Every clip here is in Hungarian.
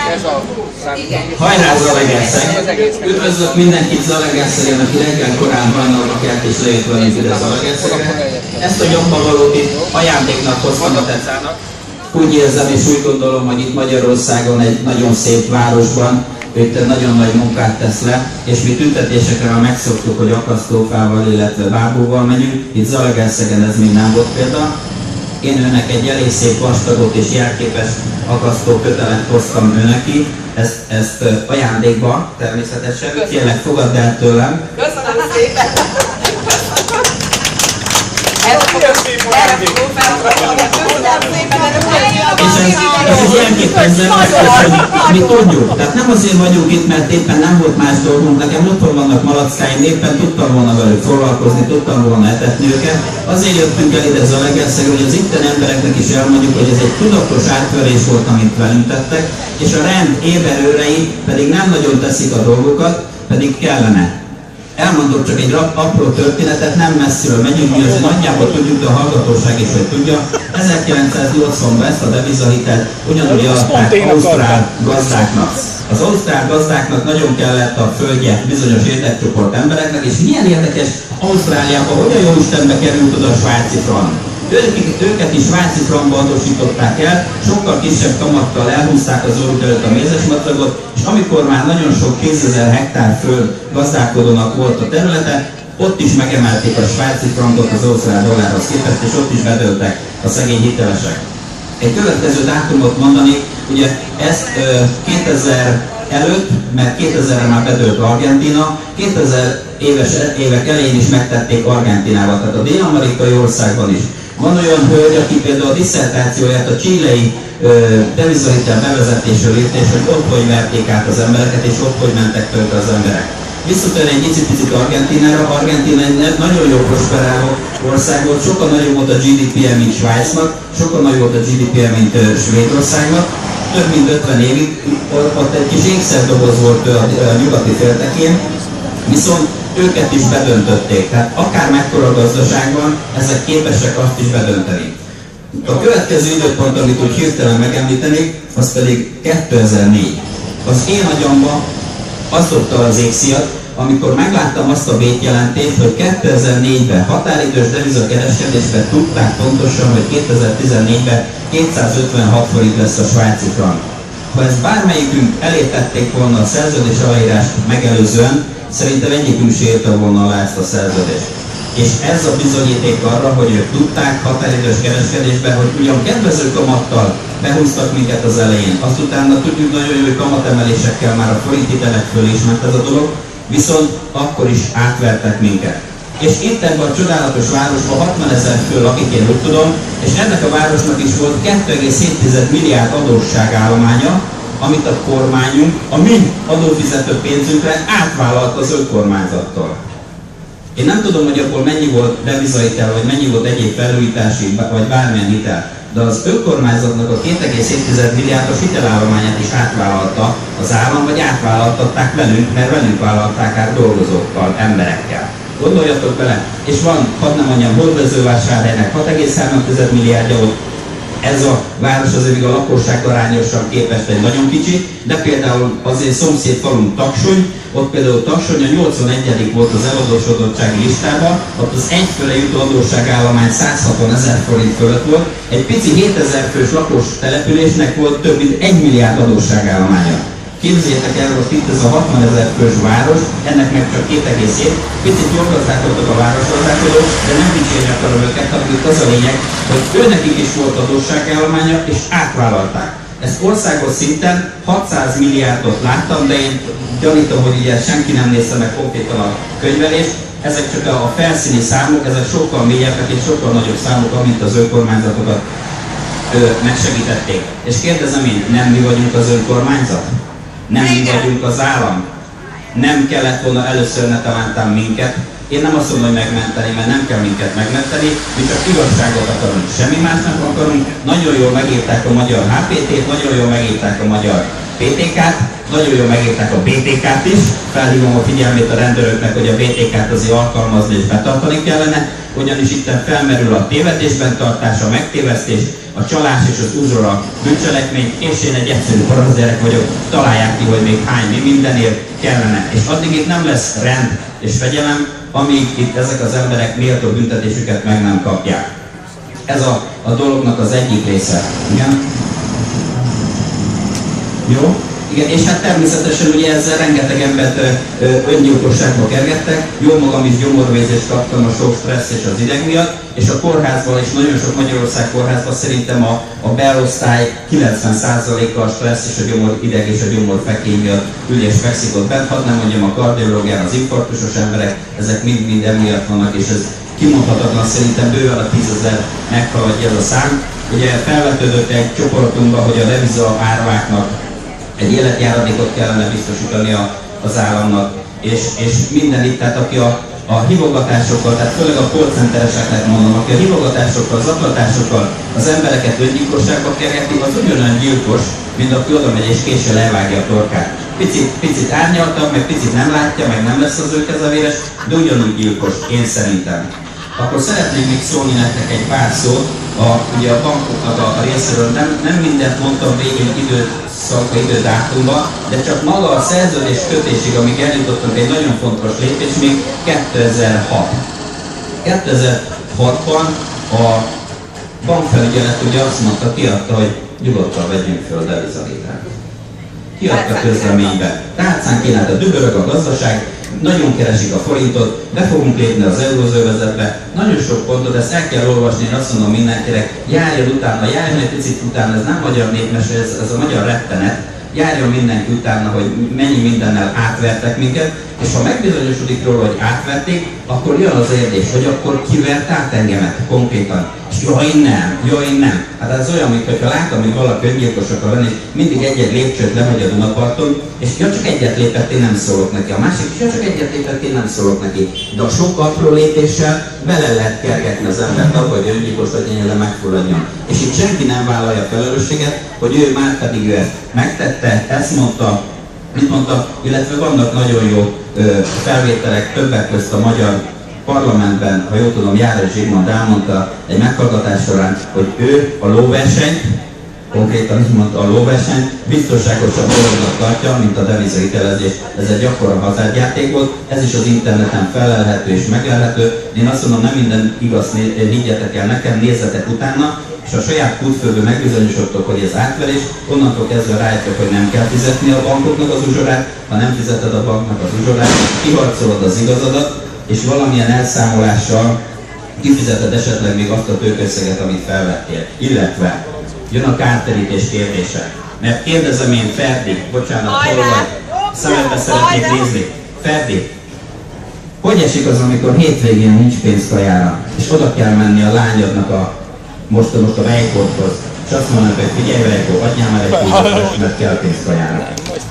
Hajrá Zalaegerszeg! Üdvözlök mindenkit Zalaegerszegen, aki reggel korán hajnalba kelt és lejött velünk ide Zalaegerszegre. Ezt a nyomtavalót itt ajándéknak hoztam a tetszának. Úgy érzem és úgy gondolom, hogy itt Magyarországon egy nagyon szép városban itt nagyon nagy munkát tesz le, és mi tüntetésekre már megszoktuk, hogy akasztófával, illetve bábúval megyünk. Itt Zalaegerszegen ez még nem volt példa. Én önnek egy elég szép vastagot és jelképes akasztó kötelet hoztam önneki. Ezt ajándékba természetesen. Kérlek, fogadd el tőlem. Köszönöm szépen! És ez jelképezzel azt, hogy mi tudjuk. Tehát nem azért vagyunk itt, mert éppen nem volt más dolgunk. Nekem otthon vannak malackáim, éppen tudtam volna velük foglalkozni, tudtam volna etetni őket. Azért jöttünk el ide Zalaegerszegre, hogy az itteni embereknek is elmondjuk, hogy ez egy tudatos átverés volt, amit velünk tettek, és a rend éberőrei pedig nem nagyon teszik a dolgokat, pedig kellene. Elmondok csak egy apró történetet, nem messziről megyünk, mi azért nagyjából tudjuk, de a hallgatóság is, hogy tudja. 1980-ban ezt a devizahitelt ugyanúgy adták ausztrál gazdáknak. Az ausztrál gazdáknak nagyon kellett a földje bizonyos érdekcsoport embereknek, és milyen érdekes, Ausztráliában hogyan jó Istenbe került oda a svájci frank. Őket is svájci frankba adósították el, sokkal kisebb kamattal elhúzták az orruk előtt a mézesmadzagot, és amikor már nagyon sok 10 000 hektár föld gazdálkodónak volt a területe, ott is megemelték a svájci frankot az ausztrál dollárhoz képest, és ott is bedőltek a szegény hitelesek. Egy következő dátumot mondani, ugye ezt 2000 előtt, mert 2000-re már bedőlt Argentína, 2000 évek elején is megtették Argentinával, tehát a dél-amerikai országban is. Van olyan hölgy, aki például a disszertációját a chilei devizahitel bevezetésről írt, és hogy ott hogy verték át az embereket, és ott hogy mentek tönkre az emberek. Visszatérni egy picit Argentínára. Argentína egy nagyon jó prosperáló ország volt, sokkal nagyobb volt a GDP-je, mint Svájcnak, sokkal nagyobb volt a GDP-je, mint Svédországnak. Több mint 50 évig ott egy kis ékszerdoboz volt a nyugati féltekén, viszont őket is bedöntötték. Tehát akár mekkora gazdaság van, ezek képesek azt is bedönteni. A következő időpont, amit úgy hirtelen megemlítenék, az pedig 2004. Az én agyamba azt dobta az égszíjat, amikor megláttam azt a vétjelentést, hogy 2004-ben határidős devizakereskedésben tudták pontosan, hogy 2014-ben 256 forint lesz a svájci frank. Ha ezt bármelyikünk elértették volna a szerződés aláírást megelőzően, szerintem egyikünk se írta volna alá ezt a szerződést. És ez a bizonyíték arra, hogy ők tudták határidős kereskedésben, hogy ugyan kedvező kamattal behúztak minket az elején, azt utána tudjuk nagyon jó, hogy kamatemelésekkel már a forint hitelek föl is ment ez a dolog, viszont akkor is átvertek minket. És itt ebben a csodálatos városban 60 000 fő lakik, én úgy tudom, és ennek a városnak is volt 2,7 milliárd adósságállománya, amit a kormányunk a mi adófizető pénzünkre átvállalt az önkormányzattól. Én nem tudom, hogy abból mennyi volt devizahitel, vagy mennyi volt egyéb felújítási, vagy bármilyen hitel, de az önkormányzatnak a 2,7 milliárdos hitelállományát is átvállalta az állam, vagy átvállaltatták velünk, mert velünk vállalták át dolgozókkal, emberekkel. Gondoljatok bele, és van, hadd nem mondjam, Hódmezővásárhelynek 6,3 milliárdja volt. Ez a város azért még a lakosság arányosan képest egy nagyon kicsi, de például az én szomszéd falunk Taksony, ott például Taksony a 81. volt az eladósodottsági listában, ott az egyfőre jutó adósságállomány 160 000 forint fölött volt, egy pici 7000 fős lakos településnek volt több mint 1 milliárd adósságállománya. Képzeljétek el, hogy itt ez a 60 000 fős város, ennek meg csak 2,7. Picit jól gazdálkodtak a városgazdálkodók, de nem dicsérni akarom őket, hanem itt az a lényeg, hogy őnekik is volt adósságállománya, és átvállalták. Ezt országos szinten 600 milliárdot láttam, de én gyanítom, hogy ugye senki nem nézte meg konkrétan a könyvelést. Ezek csak a felszíni számok, ezek sokkal mélyebbek és sokkal nagyobb számok, amint az önkormányzatokat megsegítették. És kérdezem én, nem mi vagyunk az önkormányzat? Nem mi vagyunk az állam? Nem kellett volna először netalántán minket? Én nem azt mondom, hogy megmenteni, mert nem kell minket megmenteni, mi csak igazságot akarunk, semmi más nem akarunk. Nagyon jól megírták a magyar HPT-t, nagyon jól megírták a magyar BTK-t, nagyon jól megírták a BTK-t is, felhívom a figyelmét a rendőröknek, hogy a BTK-t azért alkalmazni és betartani kellene, ugyanis itt felmerül a tévedésben tartás, a megtévesztés, a csalás és az uzsora bűncselekmény, és én egy egyszerű parasztgyerek vagyok, találják ki, hogy még hány mindenért kellene. És addig itt nem lesz rend és fegyelem, amíg itt ezek az emberek méltó büntetésüket meg nem kapják. Ez a dolognak az egyik része. Igen? Jó? Igen, és hát természetesen ugye ezzel rengeteg embert öngyilkosságba kergettek. Jó magam is gyomorvézést kaptam a sok stressz és az ideg miatt, és a kórházban és nagyon sok Magyarország kórházban szerintem a beosztály 90%-a a stressz és a gyomor ideg és a gyomor fekély miatt ül és fekszik ott bent. Hadd nem mondjam, a kardiológián az infarktusos emberek, ezek mind emiatt vannak, és ez kimondhatatlan, szerintem bőven a 10 000 meghaladja ez a szám. Ugye felvetődött egy csoportunkba, hogy a deviza árváknak egy életjáradékot kellene biztosítani az államnak, és minden itt, tehát aki a hívogatásokkal, tehát főleg a call centereseknek mondom, aki a hívogatásokkal, zaklatásokkal az embereket öngyilkosságba kergeti, az ugyanolyan gyilkos, mint aki oda megy és késsel elvágja a torkát. Picit árnyaltabb, meg picit nem látja, meg nem lesz az ő kezevéres, de ugyanúgy gyilkos, én szerintem. Akkor szeretnék még szólni nektek egy pár szót, ugye a bankoknak a részéről. Nem mindent mondtam végül idődátumban, de csak maga a szerződés kötésig, amíg eljutottunk egy nagyon fontos lépés, még 2006. 2006-ban a bankfelügyelet ugye azt mondta, kiadta, hogy nyugodtan vegyünk föl devizavételt. Kiadta közleménybe. Tárcán kínált, a dübörög a gazdaság, nagyon keresik a forintot, be fogunk lépni az eurózövezetbe, nagyon sok pontot, ezt el kell olvasni, én azt mondom mindenkinek, járjon egy picit utána, ez nem magyar népmese, ez a magyar rettenet, járjon mindenki utána, hogy mennyi mindennel átvertek minket, és ha megbizonyosodik róla, hogy átverték, akkor jön az érdés, hogy akkor kivert át engemet konkrétan. És én nem. Hát ez olyan, mintha látom, hogy valaki öngyilkos akar lenni, és mindig egy-egy lépcsőt lemegy a Dunaparton, és ja, csak egyet lépett, én nem szólok neki. A másik is, ja, csak egyet lépett, én nem szólok neki. De a sok apró lépéssel bele lehet kergetni az embert abba, hogy öngyilkos legyen, le megfulladjon. És itt senki nem vállalja a felelősséget, hogy ő már pedig ő ezt megtette, ezt mondta, mit mondta, illetve vannak nagyon jó felvételek, többek közt a magyar parlamentben, ha jól tudom, János Zsigmond elmondta egy meghallgatás során, hogy ő a lóversenyt, konkrétan így mondta, a lóversenyt biztonságosabb dolognak tartja, mint a devizahitelezés. Ez egy akkora hazardjáték volt, ez is az interneten felelhető és meglelhető. Én azt mondom, nem minden igaz, higgyetek el nekem, nézzetek utána, és a saját kútfőből megbizonyosodtok, hogy ez átverés, onnantól kezdve rájöttök, hogy nem kell fizetni a bankoknak az uzsorát, ha nem fizeted a banknak az uzsorát, kiharcolod az igazadat, és valamilyen elszámolással kifizeted esetleg még azt a tőkösszeget, amit felvettél. Illetve jön a kártérítés kérdése. Mert kérdezem én, Ferdi, bocsánat, hol vagy? Szemedbe szeretnék nézni. Ferdi, hogy esik az, amikor hétvégén nincs pénz kajára, és oda kell menni a lányodnak most a Vejkorthoz, és azt mondanak, hogy figyelj Vejkor, adjál már egy kúzat, mert kell pénz kajára.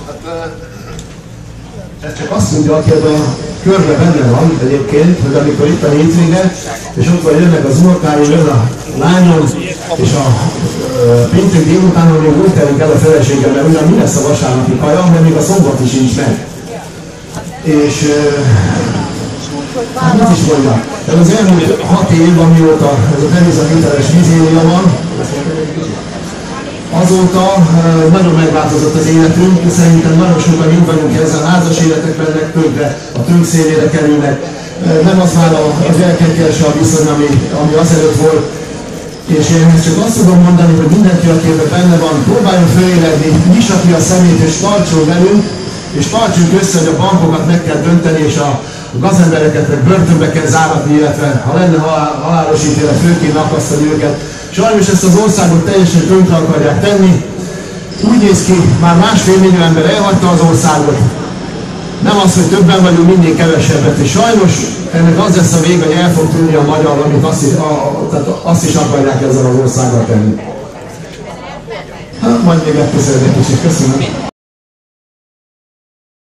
Ez csak azt mondja, aki a körbe benne van egyébként, hogy amikor itt a hétvége, és ott van jönnek az unokáim, jön a lányom, és a péntek délután, még úgy telik el a feleségem, mert ugyan mi lesz a vasárnapi kaja, mert még a szombat is nincs meg. És hát mit is mondjak, ez az elmúlt 6 év, amióta ez a devizahiteles mizéria van, azóta nagyon megváltozott az életünk, szerintem nagyon sokan jó vagyunk ezzel, a házas életek mennek tönkre, a tönk szélére kerülnek. Nem az már az elkenkelse a viszony, ami azelőtt volt. És én ezt csak azt tudom mondani, hogy mindenki, aki ebben benne van, próbáljon fölélegni, nyissa ki a szemét és tartson velünk, és tartsunk össze, hogy a bankokat meg kell dönteni, és a gazembereket meg börtönbe kell záratni, illetve ha lenne halálos ítélet, föl kéne akasztani őket. Sajnos ezt az országot teljesen tönkre akarják tenni. Úgy néz ki, már 1,5 millió ember elhagyta az országot. Nem az, hogy többen vagyunk, mindig kevesebbet. És sajnos ennek az lesz a vége, hogy el fog tűnni a magyar, amit azt is akarják ezzel az országgal tenni. Hát, majd még megköszönjük egy kicsit. Köszönöm.